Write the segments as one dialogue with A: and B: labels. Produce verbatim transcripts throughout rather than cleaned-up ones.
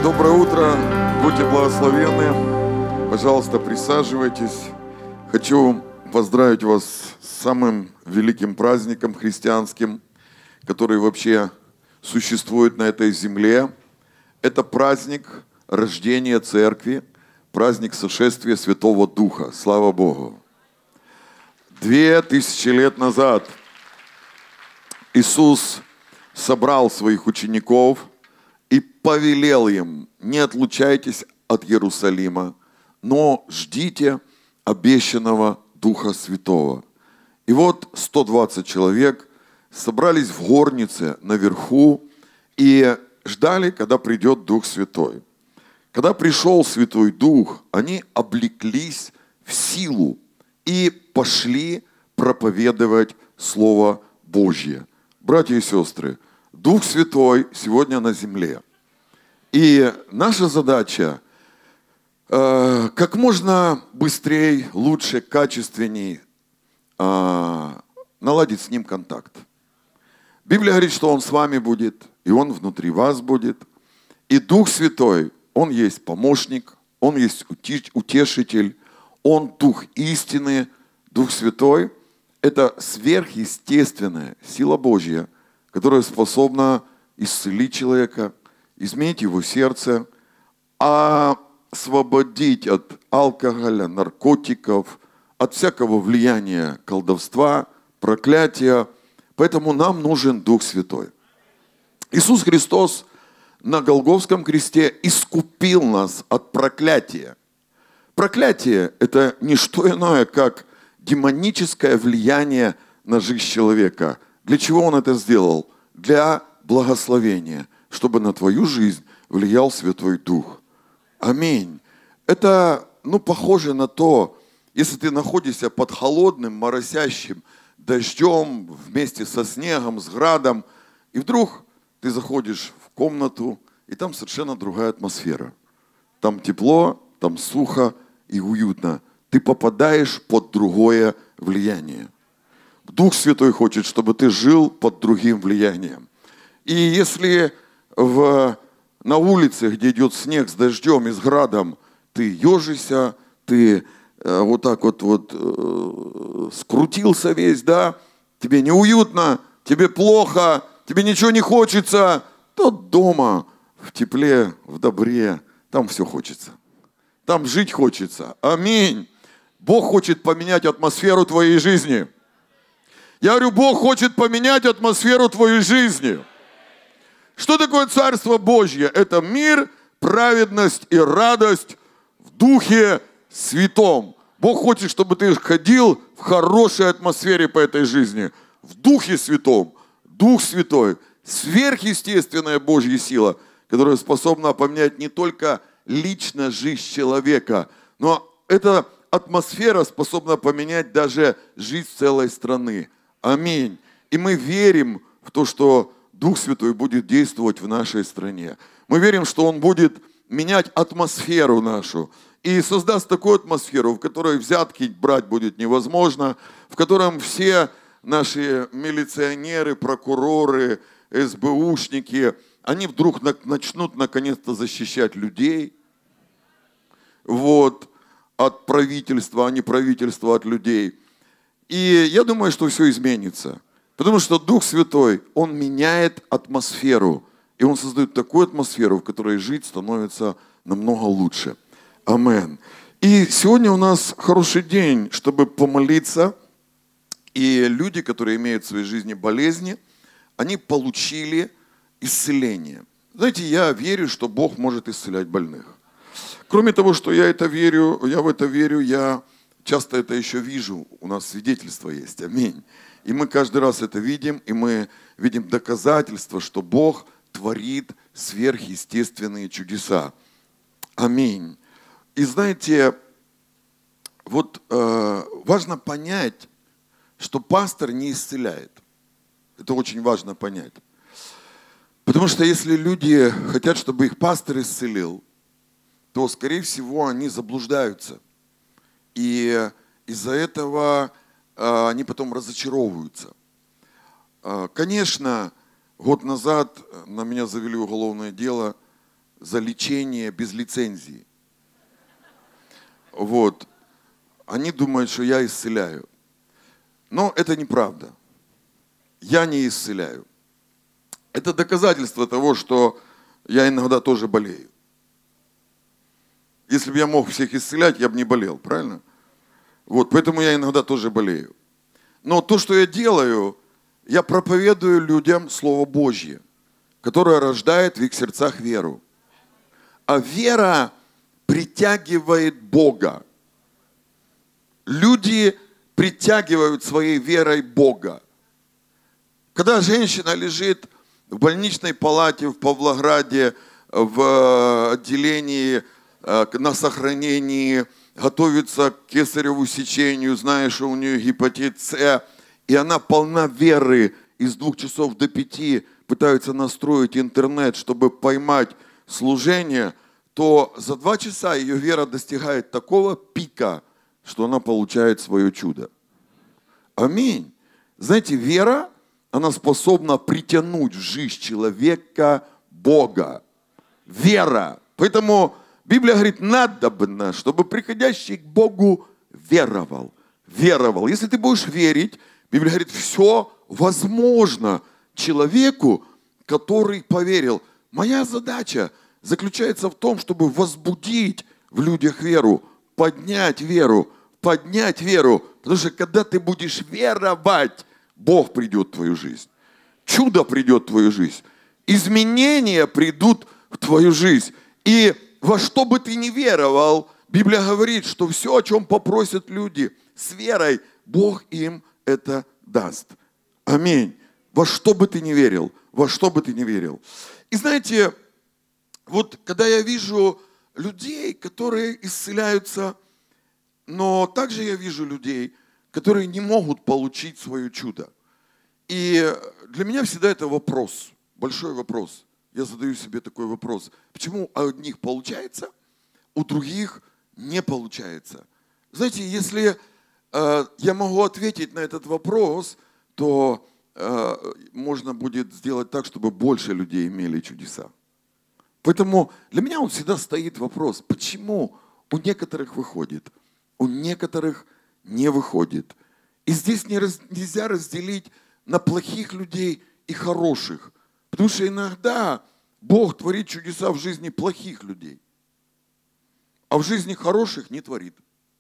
A: Доброе утро, будьте благословенны. Пожалуйста, присаживайтесь. Хочу поздравить вас с самым великим праздником христианским, который вообще существует на этой земле. Это праздник рождения Церкви, праздник сошествия Святого Духа. Слава Богу! Две тысячи лет назад Иисус собрал своих учеников и повелел им: не отлучайтесь от Иерусалима, но ждите обещанного Духа Святого. И вот сто двадцать человек собрались в горнице наверху и ждали, когда придет Дух Святой. Когда пришел Святой Дух, они облеклись в силу и пошли проповедовать Слово Божье. Братья и сестры, Дух Святой сегодня на земле. И наша задача э, как можно быстрее, лучше, качественней э, наладить с Ним контакт. Библия говорит, что Он с вами будет, и Он внутри вас будет. И Дух Святой, Он есть помощник, Он есть утешитель, Он Дух истины. Дух Святой – это сверхъестественная сила Божья, которая способна исцелить человека, изменить его сердце, освободить от алкоголя, наркотиков, от всякого влияния колдовства, проклятия. Поэтому нам нужен Дух Святой. Иисус Христос на Голгофском кресте искупил нас от проклятия. Проклятие – это не что иное, как демоническое влияние на жизнь человека. Для чего Он это сделал? Для благословения, чтобы на твою жизнь влиял Святой Дух. Аминь. Это, ну, похоже на то, если ты находишься под холодным, моросящим дождем, вместе со снегом, с градом, и вдруг ты заходишь в комнату, и там совершенно другая атмосфера. Там тепло, там сухо и уютно. Ты попадаешь под другое влияние. Дух Святой хочет, чтобы ты жил под другим влиянием. И если в, на улице, где идет снег с дождем и с градом, ты ежишься, ты э, вот так вот, вот э, скрутился весь, да, тебе неуютно, тебе плохо, тебе ничего не хочется, то дома в тепле, в добре, там все хочется. Там жить хочется. Аминь. Бог хочет поменять атмосферу твоей жизни. Я говорю, Бог хочет поменять атмосферу твоей жизни. Что такое Царство Божье? Это мир, праведность и радость в Духе Святом. Бог хочет, чтобы ты ходил в хорошей атмосфере по этой жизни. В Духе Святом. Дух Святой. Сверхъестественная Божья сила, которая способна поменять не только лично жизнь человека, но эта атмосфера способна поменять даже жизнь целой страны. Аминь. И мы верим в то, что Дух Святой будет действовать в нашей стране. Мы верим, что Он будет менять атмосферу нашу и создаст такую атмосферу, в которой взятки брать будет невозможно, в котором все наши милиционеры, прокуроры, эс бэ ушники, они вдруг начнут наконец-то защищать людей вот, от правительства, а не правительство от людей. И я думаю, что все изменится. Потому что Дух Святой, Он меняет атмосферу. И Он создает такую атмосферу, в которой жить становится намного лучше. Амин. И сегодня у нас хороший день, чтобы помолиться. И люди, которые имеют в своей жизни болезни, они получили исцеление. Знаете, я верю, что Бог может исцелять больных. Кроме того, что я это верю, я в это верю, я часто это еще вижу. У нас свидетельство есть. Аминь. И мы каждый раз это видим, и мы видим доказательства, что Бог творит сверхъестественные чудеса. Аминь. И знаете, вот э, важно понять, что пастор не исцеляет. Это очень важно понять. Потому что если люди хотят, чтобы их пастор исцелил, то, скорее всего, они заблуждаются. И из-за этого они потом разочаровываются. Конечно, год назад на меня завели уголовное дело за лечение без лицензии. Вот. Они думают, что я исцеляю. Но это неправда. Я не исцеляю. Это доказательство того, что я иногда тоже болею. Если бы я мог всех исцелять, я бы не болел, правильно? Вот, поэтому я иногда тоже болею. Но то, что я делаю, я проповедую людям Слово Божье, которое рождает в их сердцах веру. А вера притягивает Бога. Люди притягивают своей верой Бога. Когда женщина лежит в больничной палате в Павлограде, в отделении на сохранении, готовится к кесареву сечению, зная, что у нее гепатит С, и она полна веры, из двух часов до пяти пытаются настроить интернет, чтобы поймать служение, то за два часа ее вера достигает такого пика, что она получает свое чудо. Аминь. Знаете, вера, она способна притянуть в жизнь человека Бога. Вера. Поэтому Библия говорит, надобно, чтобы приходящий к Богу веровал. Веровал. Если ты будешь верить, Библия говорит, все возможно человеку, который поверил. Моя задача заключается в том, чтобы возбудить в людях веру, поднять веру, поднять веру. Потому что когда ты будешь веровать, Бог придет в твою жизнь. Чудо придет в твою жизнь. Изменения придут в твою жизнь. И во что бы ты ни веровал, Библия говорит, что все, о чем попросят люди, с верой Бог им это даст. Аминь. Во что бы ты ни верил, во что бы ты ни верил. И знаете, вот когда я вижу людей, которые исцеляются, но также я вижу людей, которые не могут получить свое чудо. И для меня всегда это вопрос, большой вопрос. Я задаю себе такой вопрос. Почему у одних получается, у других не получается? Знаете, если э, я могу ответить на этот вопрос, то э, можно будет сделать так, чтобы больше людей имели чудеса. Поэтому для меня он всегда стоит вопрос, почему у некоторых выходит, у некоторых не выходит. И здесь не раз, нельзя разделить на плохих людей и хороших. Потому что иногда Бог творит чудеса в жизни плохих людей, а в жизни хороших не творит.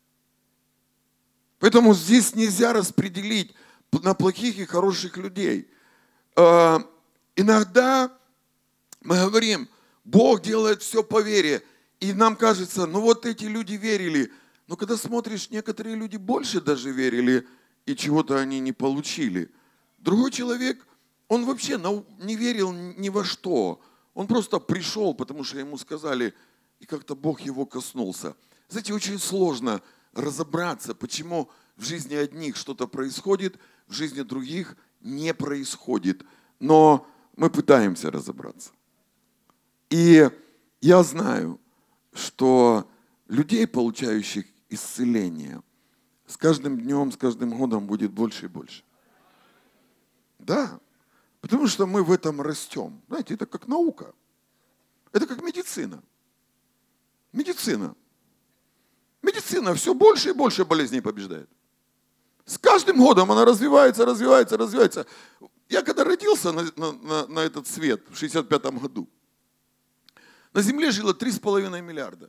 A: Поэтому здесь нельзя распределить на плохих и хороших людей. Э, иногда мы говорим, Бог делает все по вере, и нам кажется, ну вот эти люди верили, но когда смотришь, некоторые люди больше даже верили, и чего-то они не получили. Другой человек, он вообще не верил ни во что. Он просто пришел, потому что ему сказали, и как-то Бог его коснулся. Знаете, очень сложно разобраться, почему в жизни одних что-то происходит, в жизни других не происходит. Но мы пытаемся разобраться. И я знаю, что людей, получающих исцеление, с каждым днем, с каждым годом будет больше и больше. Да, потому что мы в этом растем. Знаете, это как наука. Это как медицина. Медицина. Медицина все больше и больше болезней побеждает. С каждым годом она развивается, развивается, развивается. Я когда родился на, на, на этот свет в шестьдесят пятом году, на Земле жило три с половиной миллиарда.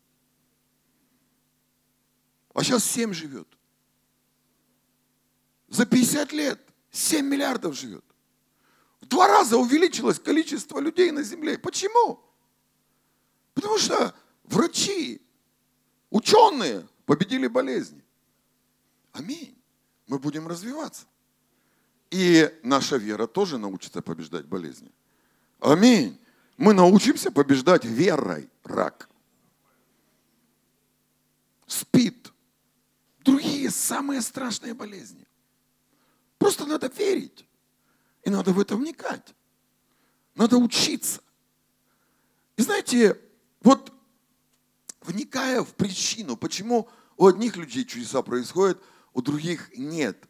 A: А сейчас семь живет. За пятьдесят лет семь миллиардов живет. В два раза увеличилось количество людей на Земле. Почему? Потому что врачи, ученые победили болезни. Аминь. Мы будем развиваться. И наша вера тоже научится побеждать болезни. Аминь. Мы научимся побеждать верой рак. СПИД. Другие самые страшные болезни. Просто надо верить. И надо в это вникать. Надо учиться. И знаете, вот вникая в причину, почему у одних людей чудеса происходят, у других нет,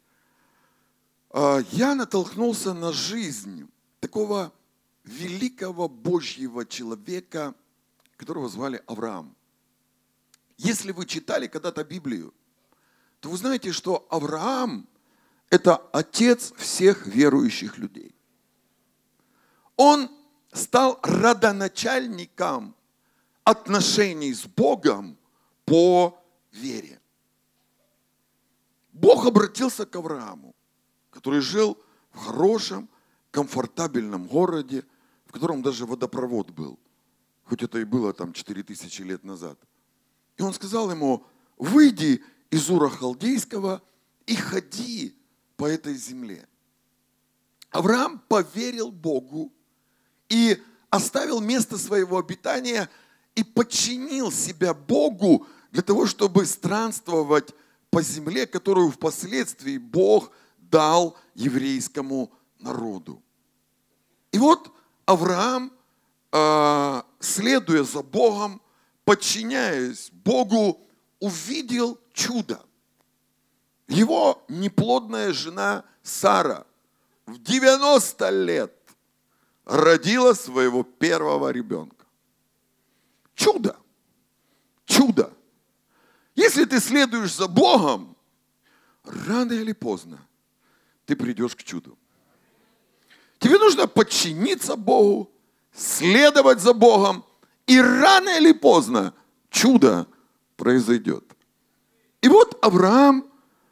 A: я натолкнулся на жизнь такого великого Божьего человека которого звали Авраам. Если вы читали когда-то Библию, то вы знаете, что Авраам – это отец всех верующих людей. Он стал родоначальником отношений с Богом по вере. Бог обратился к Аврааму, который жил в хорошем, комфортабельном городе, в котором даже водопровод был, хоть это и было там четыре тысячи лет назад. И он сказал ему: выйди из Ура Халдейского и ходи по этой земле. Авраам поверил Богу и оставил место своего обитания и подчинил себя Богу для того, чтобы странствовать по земле, которую впоследствии Бог дал еврейскому народу. И вот Авраам, следуя за Богом, подчиняясь Богу, увидел чудо. Его неплодная жена Сара в девяносто лет родила своего первого ребенка. Чудо! Чудо! Если ты следуешь за Богом, рано или поздно ты придешь к чуду. Тебе нужно подчиниться Богу, следовать за Богом, и рано или поздно чудо произойдет. И вот Авраам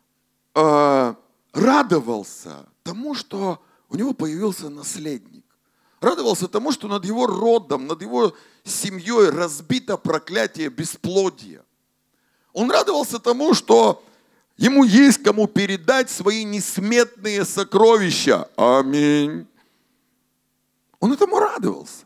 A: э, радовался тому, что у него появился наследник. Радовался тому, что над его родом, над его семьей разбито проклятие бесплодия. Он радовался тому, что ему есть кому передать свои несметные сокровища. Аминь. Он этому радовался.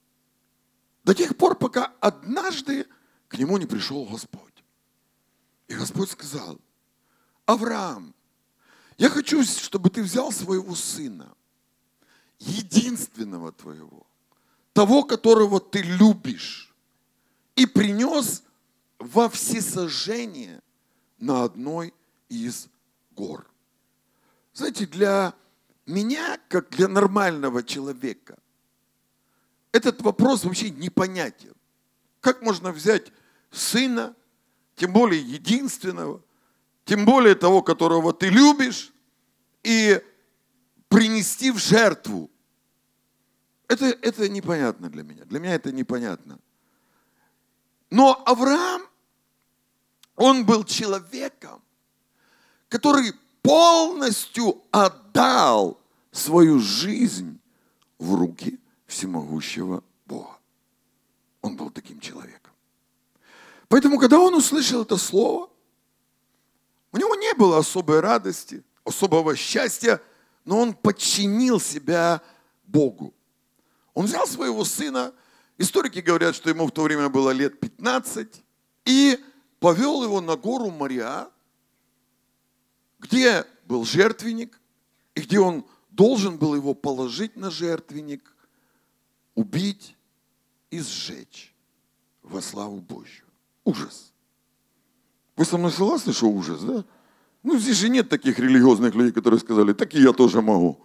A: До тех пор, пока однажды к нему не пришел Господь. И Господь сказал: Авраам, я хочу, чтобы ты взял своего сына, единственного твоего, того, которого ты любишь, и принес во всесожжение на одной из гор. Знаете, для меня, как для нормального человека, этот вопрос вообще непонятен. Как можно взять сына, тем более единственного, тем более того, которого ты любишь, и принести в жертву? Это, это непонятно для меня. Для меня это непонятно. Но Авраам, он был человеком, который полностью отдал свою жизнь в руки всемогущего Бога. Он был таким человеком. Поэтому, когда он услышал это слово, у него не было особой радости, особого счастья, но он подчинил себя Богу. Он взял своего сына, историки говорят, что ему в то время было лет пятнадцать, и повел его на гору Мориа, где был жертвенник, и где он должен был его положить на жертвенник, убить и сжечь во славу Божью. Ужас. Вы со мной согласны, что ужас, да? Ну, здесь же нет таких религиозных людей, которые сказали: так и я тоже могу.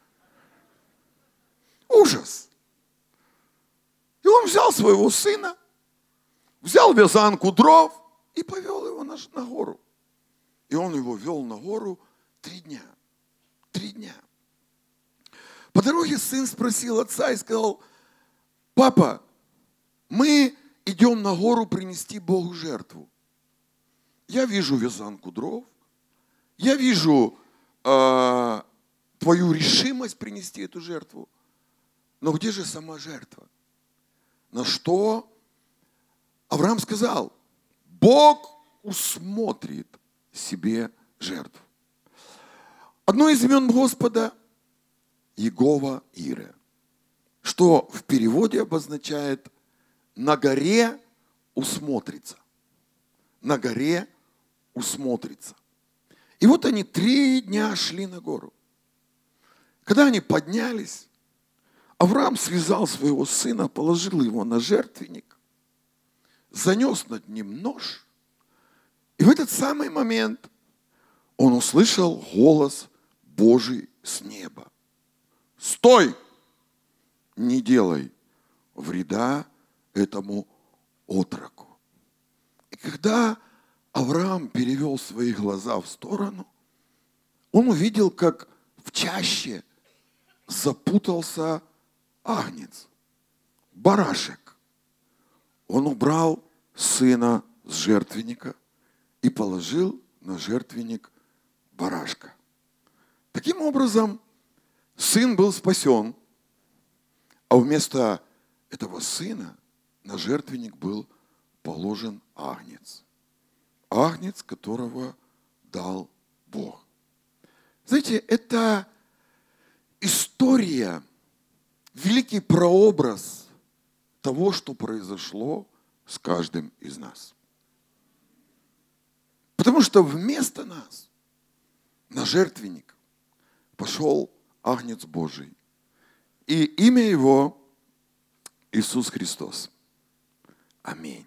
A: Ужас. И он взял своего сына, взял вязанку дров и повел его на, на гору. И он его вел на гору три дня. Три дня. По дороге сын спросил отца и сказал: папа, мы идем на гору принести Богу жертву. Я вижу вязанку дров, я вижу э, твою решимость принести эту жертву, но где же сама жертва? На что Авраам сказал: Бог усмотрит себе жертву. Одно из имен Господа – Иегова Ире, что в переводе обозначает «на горе усмотрится». На горе усмотрится. И вот они три дня шли на гору. Когда они поднялись, Авраам связал своего сына, положил его на жертвенник, занес над ним нож. И в этот самый момент он услышал голос Божий с неба: «Стой! Не делай вреда этому отроку. И когда Авраам перевел свои глаза в сторону, он увидел, как в чаще запутался агнец, барашек. Он убрал сына с жертвенника и положил на жертвенник барашка. Таким образом, сын был спасен, а вместо этого сына на жертвенник был положен агнец. Агнец, которого дал Бог. Знаете, это история, великий прообраз того, что произошло с каждым из нас. Потому что вместо нас на жертвенник пошел Агнец Божий. И имя его Иисус Христос. Аминь.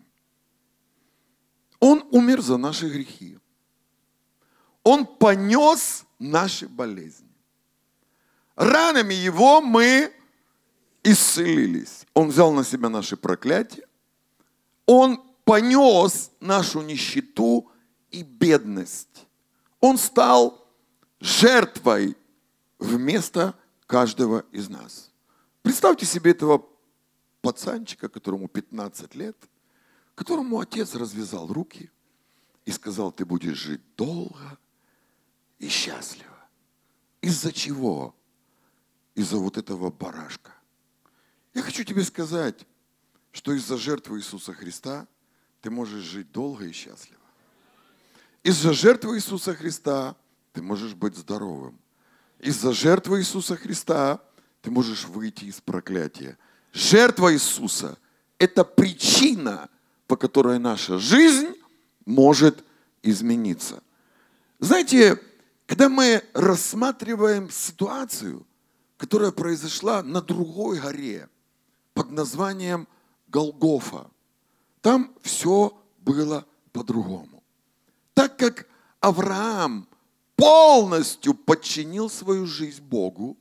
A: Он умер за наши грехи. Он понес наши болезни. Ранами его мы исцелились. Он взял на себя наши проклятия. Он понес нашу нищету и бедность. Он стал жертвой вместо каждого из нас. Представьте себе этого пацанчика, которому пятнадцать лет, которому отец развязал руки и сказал: ты будешь жить долго и счастливо. Из-за чего? Из-за вот этого барашка. Я хочу тебе сказать, что из-за жертвы Иисуса Христа ты можешь жить долго и счастливо. Из-за жертвы Иисуса Христа ты можешь быть здоровым. Из-за жертвы Иисуса Христа ты можешь выйти из проклятия. Жертва Иисуса – это причина, по которой наша жизнь может измениться. Знаете, когда мы рассматриваем ситуацию, которая произошла на другой горе под названием Голгофа, там все было по-другому. Так как Авраам полностью подчинил свою жизнь Богу,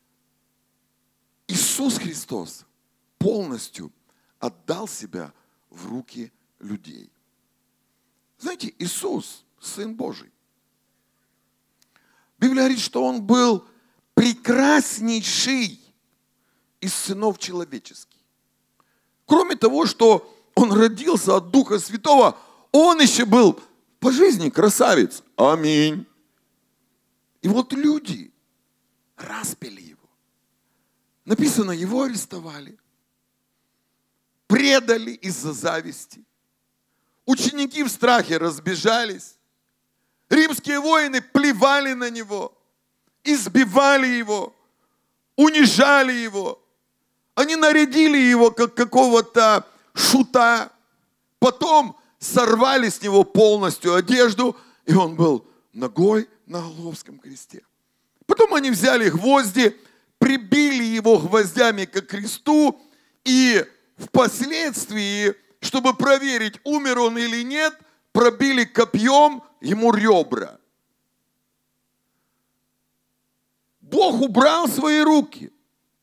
A: Иисус Христос полностью отдал себя в руки людей. Знаете, Иисус – Сын Божий. Библия говорит, что Он был прекраснейший из сынов человеческих. Кроме того, что Он родился от Духа Святого, Он еще был по жизни красавец. Аминь. И вот люди распяли Его. Написано, Его арестовали, предали из-за зависти. Ученики в страхе разбежались. Римские воины плевали на Него, избивали Его, унижали Его. Они нарядили Его как какого-то шута. Потом сорвали с Него полностью одежду, и Он был ногой на Голгофском кресте. Потом они взяли гвозди, прибили Его гвоздями к кресту, и впоследствии, чтобы проверить, умер Он или нет, пробили копьем Ему ребра. Бог убрал свои руки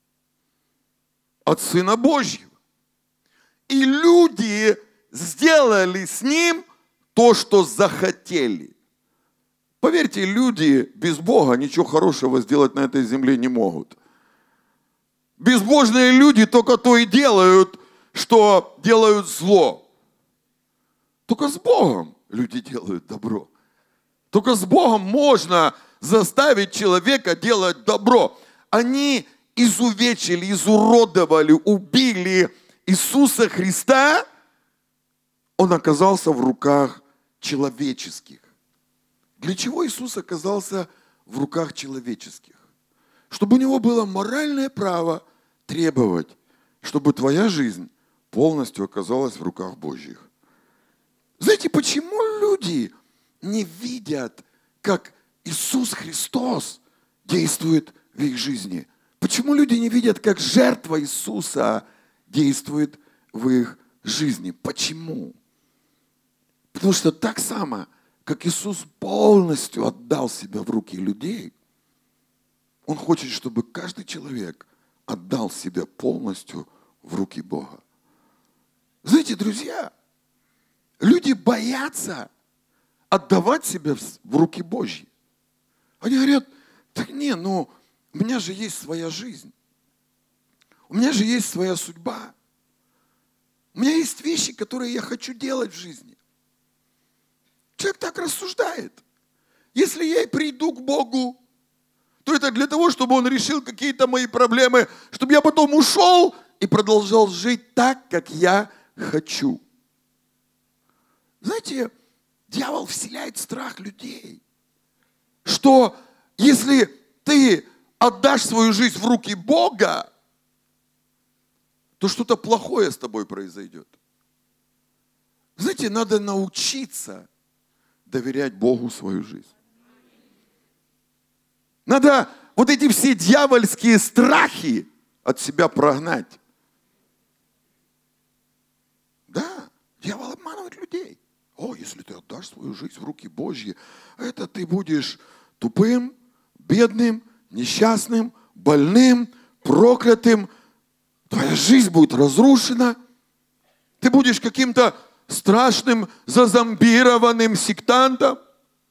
A: от Сына Божьего. И люди сделали с Ним то, что захотели. Поверьте, люди без Бога ничего хорошего сделать на этой земле не могут. Безбожные люди только то и делают, что делают зло. Только с Богом люди делают добро. Только с Богом можно заставить человека делать добро. Они изувечили, изуродовали, убили Иисуса Христа. Он оказался в руках человеческих. Для чего Иисус оказался в руках человеческих? Чтобы у него было моральное право требовать, чтобы твоя жизнь полностью оказалась в руках Божьих. Знаете, почему люди не видят, как Иисус Христос действует в их жизни? Почему люди не видят, как жертва Иисуса действует в их жизни? Почему? Потому что так само, как Иисус полностью отдал себя в руки людей, Он хочет, чтобы каждый человек отдал себя полностью в руки Бога. Знаете, друзья, люди боятся отдавать себя в руки Божьи. Они говорят, так не, ну, у меня же есть своя жизнь. У меня же есть своя судьба. У меня есть вещи, которые я хочу делать в жизни. Человек так рассуждает. Если я и приду к Богу, то это для того, чтобы Он решил какие-то мои проблемы, чтобы я потом ушел и продолжал жить так, как я хочу. Знаете, дьявол вселяет страх людей, что если ты отдашь свою жизнь в руки Бога, то что-то плохое с тобой произойдет. Знаете, надо научиться доверять Богу свою жизнь. Надо вот эти все дьявольские страхи от себя прогнать. Да, дьявол обманывает людей. О, если ты отдашь свою жизнь в руки Божьи, это ты будешь тупым, бедным, несчастным, больным, проклятым. Твоя жизнь будет разрушена. Ты будешь каким-то страшным, зазомбированным сектантом.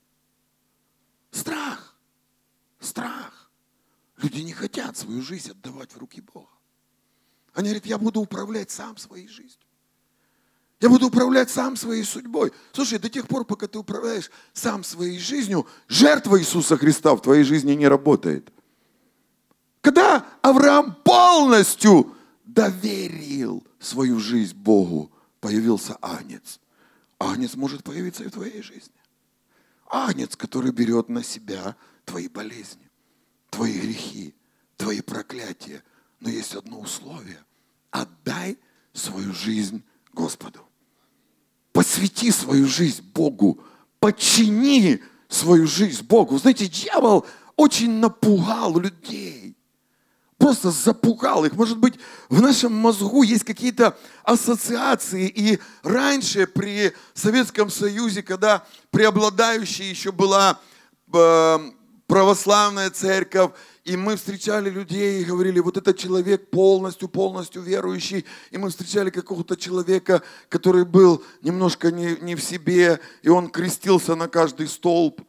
A: Страх. Страх. Люди не хотят свою жизнь отдавать в руки Бога. Они говорят, я буду управлять сам своей жизнью. Я буду управлять сам своей судьбой. Слушай, до тех пор, пока ты управляешь сам своей жизнью, жертва Иисуса Христа в твоей жизни не работает. Когда Авраам полностью доверил свою жизнь Богу, появился агнец. Агнец может появиться и в твоей жизни. Агнец, который берет на себя твои болезни, твои грехи, твои проклятия. Но есть одно условие. Отдай свою жизнь Господу. Посвяти свою жизнь Богу. Подчини свою жизнь Богу. Знаете, дьявол очень напугал людей. Просто запугал их. Может быть, в нашем мозгу есть какие-то ассоциации. И раньше при Советском Союзе, когда преобладающей еще была э, православная церковь, и мы встречали людей и говорили, вот этот человек полностью, полностью верующий. И мы встречали какого-то человека, который был немножко не, не в себе, и он крестился на каждый столб.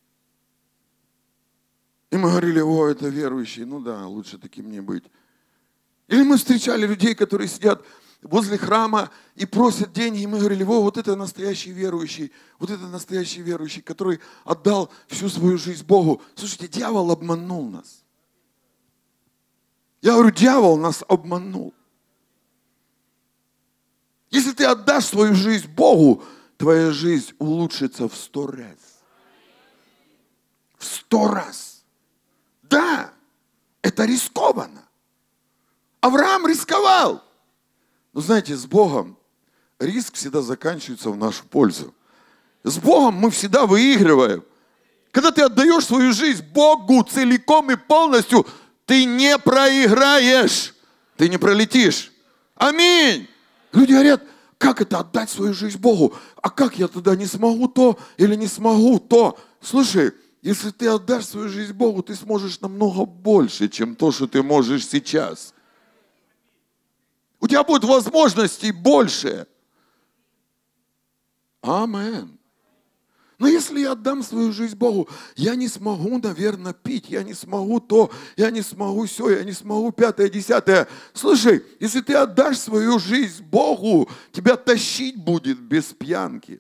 A: И мы говорили, о, это верующий, ну да, лучше таким не быть. Или мы встречали людей, которые сидят возле храма и просят деньги, и мы говорили, о, вот это настоящий верующий, вот это настоящий верующий, который отдал всю свою жизнь Богу. Слушайте, дьявол обманул нас. Я говорю, дьявол нас обманул. Если ты отдашь свою жизнь Богу, твоя жизнь улучшится в сто раз. В сто раз. Да, это рискованно. Авраам рисковал. Но знаете, с Богом риск всегда заканчивается в нашу пользу. С Богом мы всегда выигрываем. Когда ты отдаешь свою жизнь Богу целиком и полностью, ты не проиграешь, ты не пролетишь. Аминь. Люди говорят, как это отдать свою жизнь Богу? А как я тогда не смогу то или не смогу то? Слушай, если ты отдашь свою жизнь Богу, ты сможешь намного больше, чем то, что ты можешь сейчас. У тебя будет возможностей больше. Аминь. Но если я отдам свою жизнь Богу, я не смогу, наверное, пить, я не смогу то, я не смогу все, я не смогу пятое, десятое. Слушай, если ты отдашь свою жизнь Богу, тебя тащить будет без пьянки.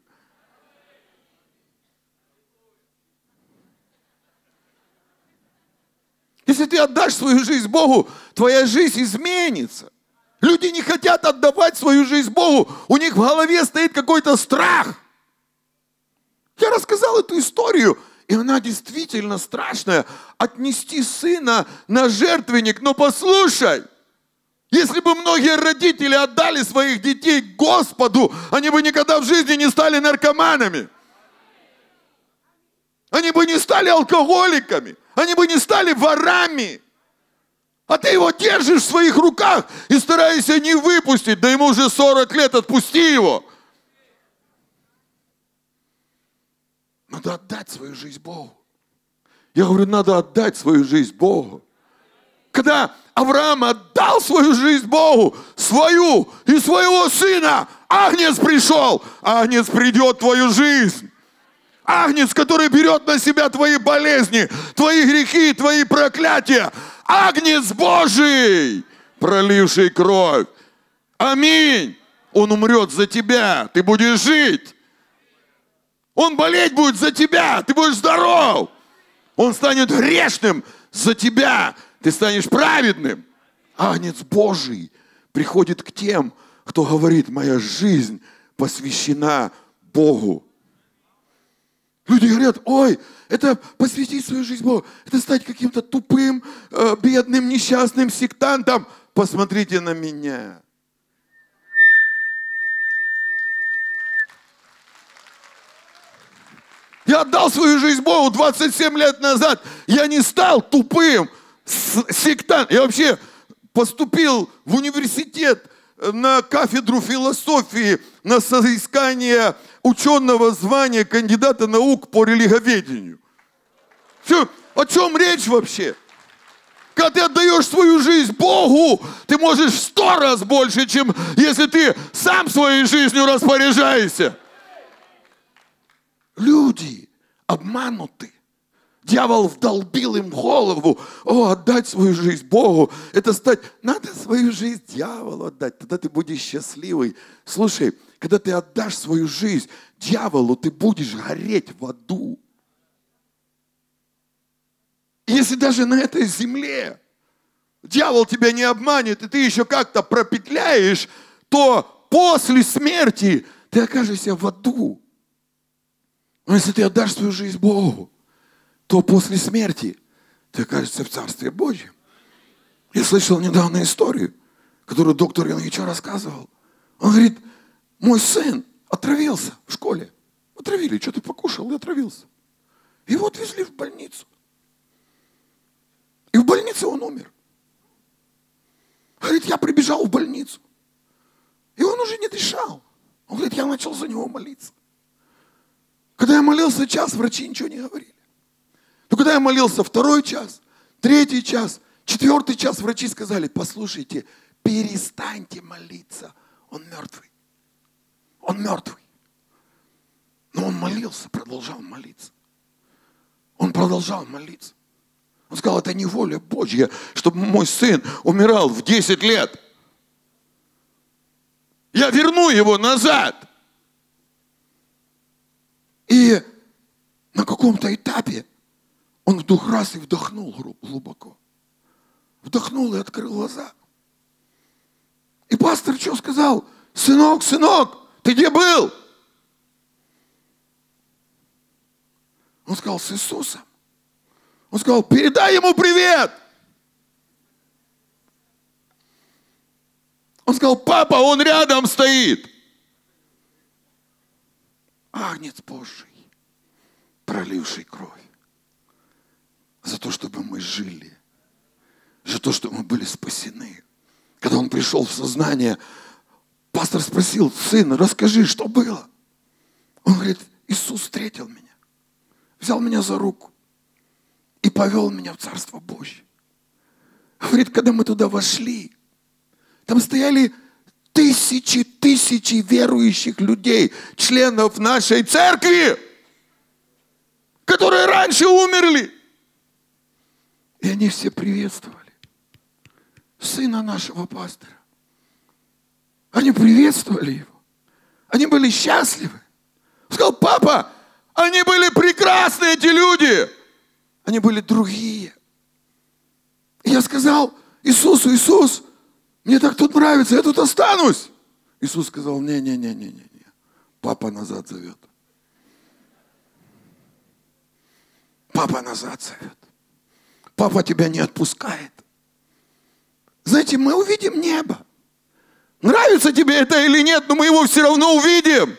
A: Если ты отдашь свою жизнь Богу, твоя жизнь изменится. Люди не хотят отдавать свою жизнь Богу, у них в голове стоит какой-то страх. Я рассказал эту историю, и она действительно страшная. Отнести сына на жертвенник, но послушай, если бы многие родители отдали своих детей Господу, они бы никогда в жизни не стали наркоманами. Они бы не стали алкоголиками, они бы не стали ворами. А ты его держишь в своих руках и стараешься не выпустить, да ему уже сорок лет, отпусти его. Надо отдать свою жизнь Богу. Я говорю, надо отдать свою жизнь Богу. Когда Авраам отдал свою жизнь Богу, свою и своего сына. Агнец пришел, агнец придет в твою жизнь. Агнец, который берет на себя твои болезни, твои грехи, твои проклятия. Агнец Божий, проливший кровь. Аминь. Он умрет за тебя, ты будешь жить. Он болеть будет за тебя, ты будешь здоров. Он станет грешным за тебя, ты станешь праведным. Агнец Божий приходит к тем, кто говорит: моя жизнь посвящена Богу. Люди говорят: ой, это посвятить свою жизнь Богу, это стать каким-то тупым, бедным, несчастным сектантом. Посмотрите на меня. Я отдал свою жизнь Богу двадцать семь лет назад. Я не стал тупым сектантом. Я вообще поступил в университет на кафедру философии на соискание ученого звания кандидата наук по религоведению. Все, о чем речь вообще? Когда ты отдаешь свою жизнь Богу, ты можешь в сто раз больше, чем если ты сам своей жизнью распоряжаешься. Люди обмануты. Дьявол вдолбил им в голову: о, отдать свою жизнь Богу, это стать, надо свою жизнь дьяволу отдать, тогда ты будешь счастливый. Слушай, когда ты отдашь свою жизнь дьяволу, ты будешь гореть в аду. Если даже на этой земле дьявол тебя не обманет, и ты еще как-то пропетляешь, то после смерти ты окажешься в аду. Но если ты отдашь свою жизнь Богу, то после смерти ты окажешься в Царстве Божьем. Я слышал недавно историю, которую доктор Яныча рассказывал. Он говорит: мой сын отравился в школе. Отравили, что-то покушал и отравился. Его отвезли в больницу. И в больнице он умер. Говорит, я прибежал в больницу. И он уже не дышал. Он говорит, я начал за него молиться. Когда я молился час, врачи ничего не говорили. Но когда я молился второй час, третий час, четвертый час, врачи сказали: послушайте, перестаньте молиться. Он мертвый. Он мертвый. Но он молился, продолжал молиться. Он продолжал молиться. Он сказал: это не воля Божья, чтобы мой сын умирал в десять лет. Я верну его назад. И на каком-то этапе он вдруг раз и вдохнул глубоко. Вдохнул и открыл глаза. И пастор что сказал? Сынок, сынок, ты где был? Он сказал: с Иисусом. Он сказал: передай ему привет. Он сказал: папа, он рядом стоит. Агнец Божий, проливший кровь. За то, чтобы мы жили. За то, чтобы мы были спасены. Когда он пришел в сознание, пастор спросил: сын, расскажи, что было? Он говорит: Иисус встретил меня, взял меня за руку и повел меня в Царство Божье. Говорит, когда мы туда вошли, там стояли тысячи, тысячи верующих людей, членов нашей церкви, которые раньше умерли. И они все приветствовали сына нашего пастора. Они приветствовали его. Они были счастливы. Он сказал: папа, они были прекрасные, эти люди. Они были другие. И я сказал Иисусу: Иисус, мне так тут нравится, я тут останусь. Иисус сказал: не-не-не-не-не, папа назад зовет. Папа назад зовет. Папа тебя не отпускает. Знаете, мы увидим небо. Нравится тебе это или нет, но мы его все равно увидим.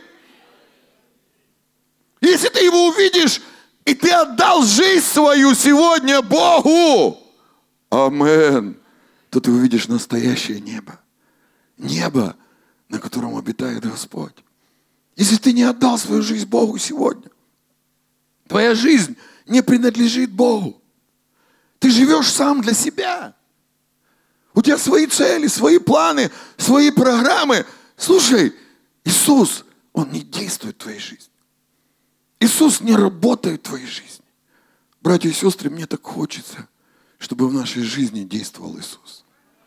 A: Если ты его увидишь, и ты отдал жизнь свою сегодня Богу, амен, то ты увидишь настоящее небо. Небо, на котором обитает Господь. Если ты не отдал свою жизнь Богу сегодня, твоя жизнь не принадлежит Богу. Ты живешь сам для себя. У тебя свои цели, свои планы, свои программы. Слушай, Иисус, Он не действует в твоей жизни. Иисус не работает в твоей жизни. Братья и сестры, мне так хочется, чтобы в нашей жизни действовал Иисус.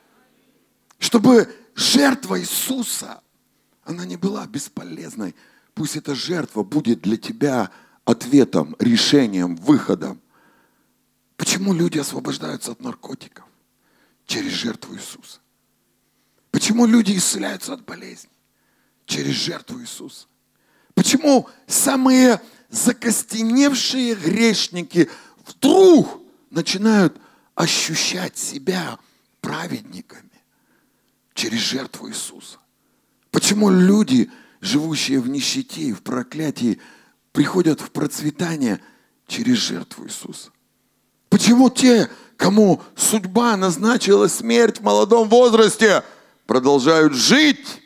A: Чтобы жертва Иисуса, она не была бесполезной. Пусть эта жертва будет для тебя ответом, решением, выходом. Почему люди освобождаются от наркотиков? Через жертву Иисуса. Почему люди исцеляются от болезней? Через жертву Иисуса. Почему самые закостеневшие грешники вдруг начинают ощущать себя праведниками? Через жертву Иисуса. Почему люди, живущие в нищете и в проклятии, приходят в процветание через жертву Иисуса? Почему те, кому судьба назначила смерть в молодом возрасте, продолжают жить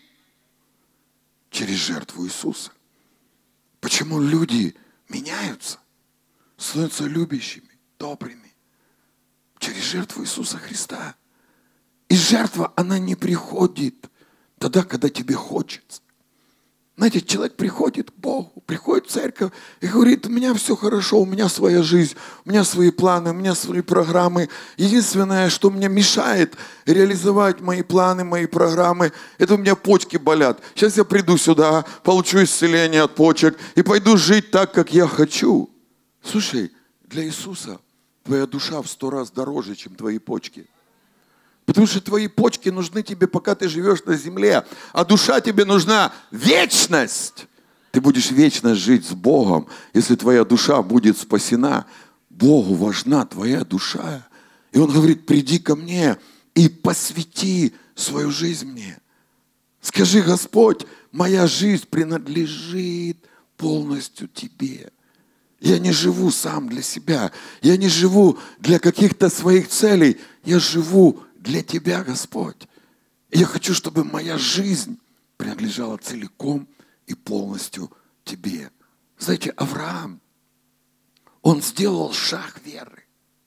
A: через жертву Иисуса? Почему люди меняются, становятся любящими, добрыми через жертву Иисуса Христа? И жертва, она не приходит тогда, когда тебе хочется. Знаете, человек приходит к Богу, приходит в церковь и говорит: у меня все хорошо, у меня своя жизнь, у меня свои планы, у меня свои программы. Единственное, что мне мешает реализовать мои планы, мои программы, это у меня почки болят. Сейчас я приду сюда, получу исцеление от почек и пойду жить так, как я хочу. Слушай, для Иисуса твоя душа в сто раз дороже, чем твои почки. Потому что твои почки нужны тебе, пока ты живешь на земле, а душа тебе нужна вечность. Ты будешь вечно жить с Богом, если твоя душа будет спасена. Богу важна твоя душа. И Он говорит: приди ко мне и посвяти свою жизнь мне. Скажи: Господь, моя жизнь принадлежит полностью Тебе. Я не живу сам для себя. Я не живу для каких-то своих целей. Я живу для Тебя, Господь. И я хочу, чтобы моя жизнь принадлежала целиком и полностью Тебе. Знаете, Авраам, он сделал шаг веры.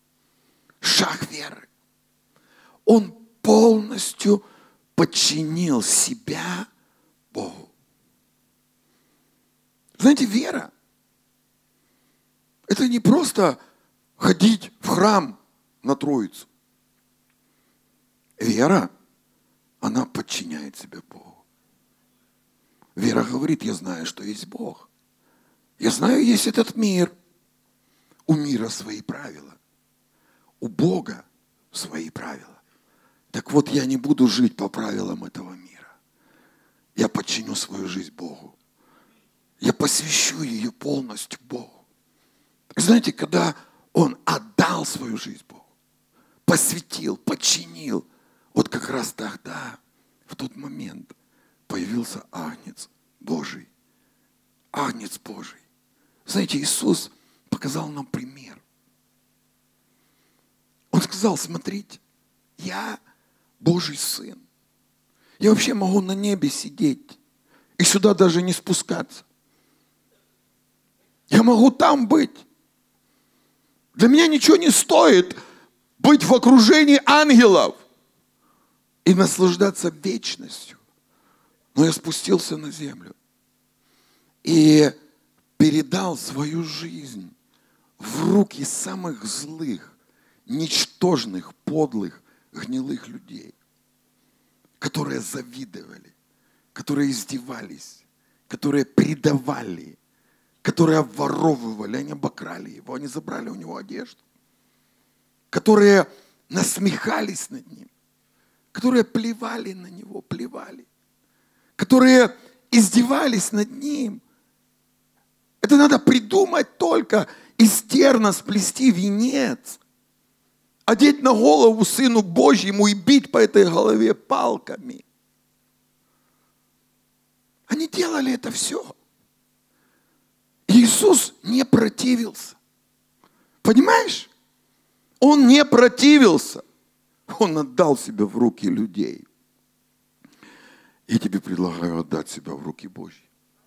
A: Шаг веры. Он полностью подчинил себя Богу. Знаете, вера – это не просто ходить в храм на Троицу. Вера, она подчиняет себя Богу. Вера говорит: я знаю, что есть Бог. Я знаю, есть этот мир. У мира свои правила. У Бога свои правила. Так вот, я не буду жить по правилам этого мира. Я подчиню свою жизнь Богу. Я посвящу ее полностью Богу. Знаете, когда он отдал свою жизнь Богу, посвятил, подчинил, вот как раз тогда, в тот момент, появился Агнец Божий. Агнец Божий. Знаете, Иисус показал нам пример. Он сказал: смотрите, я Божий Сын. Я вообще могу на небе сидеть и сюда даже не спускаться. Я могу там быть. Для меня ничего не стоит быть в окружении ангелов и наслаждаться вечностью. Но я спустился на землю и передал свою жизнь в руки самых злых, ничтожных, подлых, гнилых людей, которые завидовали, которые издевались, которые предавали, которые обворовывали, они обокрали его, они забрали у него одежду, которые насмехались над ним, которые плевали на него, плевали, которые издевались над ним. Это надо придумать только, из терна сплести венец, одеть на голову Сыну Божьему и бить по этой голове палками. Они делали это все. Иисус не противился. Понимаешь? Он не противился. Он отдал себя в руки людей. Я тебе предлагаю отдать себя в руки Божьи.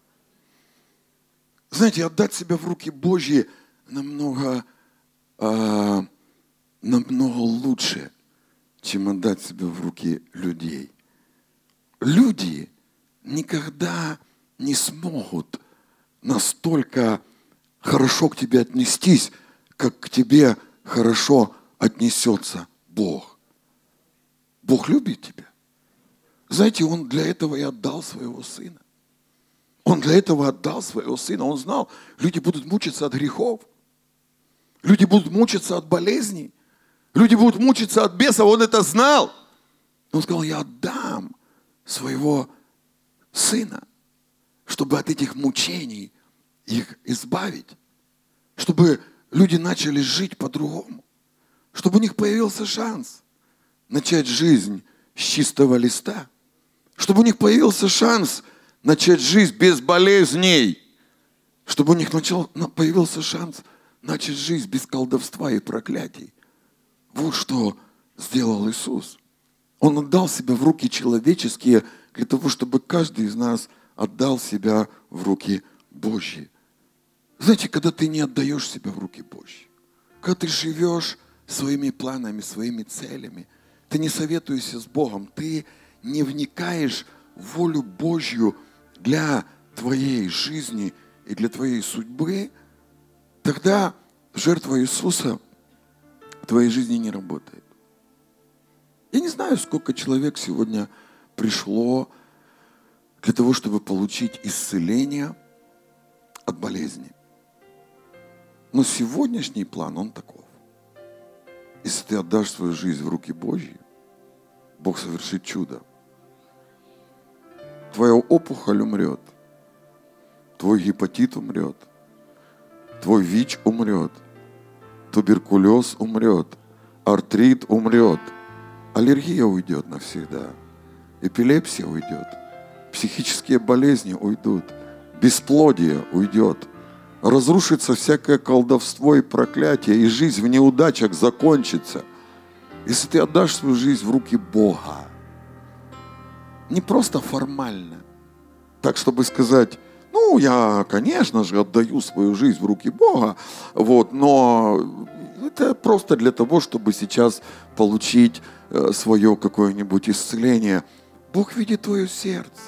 A: Знаете, отдать себя в руки Божьи намного, э, намного лучше, чем отдать себя в руки людей. Люди никогда не смогут настолько хорошо к тебе отнестись, как к тебе хорошо отнесется Бог. Бог любит тебя. Знаете, Он для этого и отдал своего Сына. Он для этого отдал своего Сына. Он знал, люди будут мучиться от грехов. Люди будут мучиться от болезней. Люди будут мучиться от бесов. Он это знал. Он сказал, я отдам своего Сына, чтобы от этих мучений их избавить. Чтобы люди начали жить по-другому. Чтобы у них появился шанс начать жизнь с чистого листа. Чтобы у них появился шанс начать жизнь без болезней. Чтобы у них начал, появился шанс начать жизнь без колдовства и проклятий. Вот что сделал Иисус. Он отдал себя в руки человеческие для того, чтобы каждый из нас отдал себя в руки Божьи. Знаете, когда ты не отдаешь себя в руки Божьи, когда ты живешь своими планами, своими целями, ты не советуешься с Богом, ты не вникаешь в волю Божью для твоей жизни и для твоей судьбы, тогда жертва Иисуса в твоей жизни не работает. Я не знаю, сколько человек сегодня пришло для того, чтобы получить исцеление от болезни. Но сегодняшний план, он таков. Если ты отдашь свою жизнь в руки Божьи, Бог совершит чудо. Твоя опухоль умрет, твой гепатит умрет, твой ВИЧ умрет, туберкулез умрет, артрит умрет, аллергия уйдет навсегда, эпилепсия уйдет, психические болезни уйдут, бесплодие уйдет, разрушится всякое колдовство и проклятие, и жизнь в неудачах закончится. Если ты отдашь свою жизнь в руки Бога, не просто формально, так, чтобы сказать, ну, я, конечно же, отдаю свою жизнь в руки Бога, вот, но это просто для того, чтобы сейчас получить свое какое-нибудь исцеление. Бог видит твое сердце.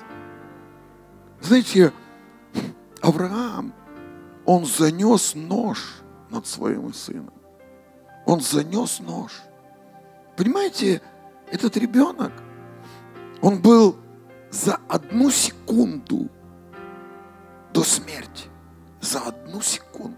A: Знаете, Авраам, он занес нож над своим сыном. Он занес нож. Понимаете, этот ребенок, он был за одну секунду до смерти. За одну секунду.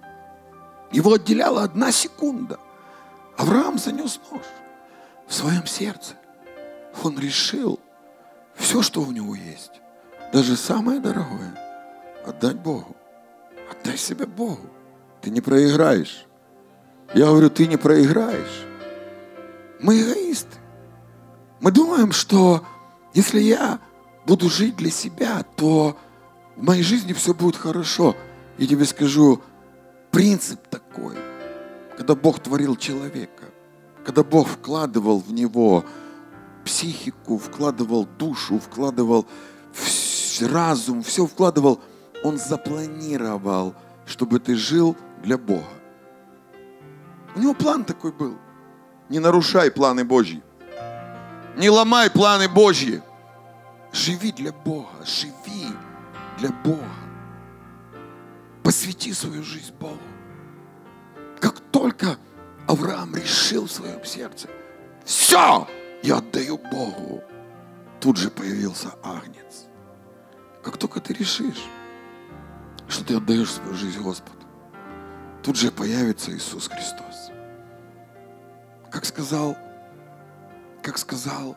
A: Его отделяла одна секунда. Авраам занес нож в своем сердце. Он решил все, что у него есть, даже самое дорогое, отдать Богу. Отдай себя Богу. Ты не проиграешь. Я говорю, ты не проиграешь. Мы эгоисты. Мы думаем, что если я буду жить для себя, то в моей жизни все будет хорошо. Я тебе скажу, принцип такой. Когда Бог творил человека, когда Бог вкладывал в него психику, вкладывал душу, вкладывал разум, все вкладывал, Он запланировал, чтобы ты жил для Бога. У него план такой был. Не нарушай планы Божьи. Не ломай планы Божьи. Живи для Бога. Живи для Бога. Посвяти свою жизнь Богу. Как только Авраам решил в своем сердце, все, я отдаю Богу, тут же появился агнец. Как только ты решишь, что ты отдаешь свою жизнь Господу, тут же появится Иисус Христос. Как сказал, как сказал,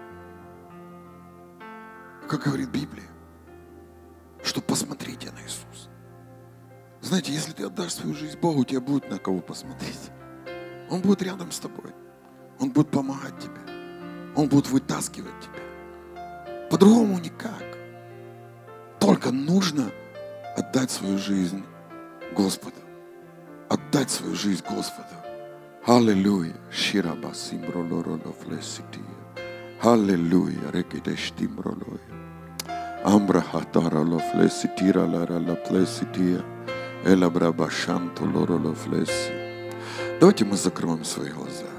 A: как говорит Библия, что посмотрите на Иисуса. Знаете, если ты отдашь свою жизнь Богу, у тебя будет на кого посмотреть. Он будет рядом с тобой. Он будет помогать тебе. Он будет вытаскивать тебя. По-другому никак. Только нужно отдать свою жизнь Господу. Отдать свою жизнь Господу. Аллилуйя. Шираба симбролороло флесития. Аллилуйя. Рекидештимбролоя. Амбра хатароло флеситира ларала флесития. Элабраба шантолороло флеси. Давайте мы закроем свои глаза.